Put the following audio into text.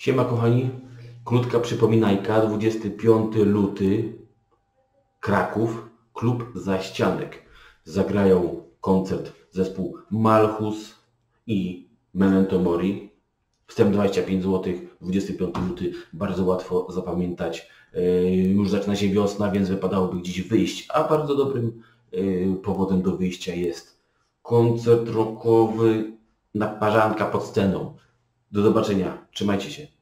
Siema kochani, krótka przypominajka, 25 luty, Kraków, klub Zaścianek. Zagrają koncert zespół Malchus i Memento Mori. Wstęp 25 zł, 25 luty, bardzo łatwo zapamiętać. Już zaczyna się wiosna, więc wypadałoby gdzieś wyjść, a bardzo dobrym powodem do wyjścia jest koncert rockowy, naparzanka pod sceną. Do zobaczenia, trzymajcie się.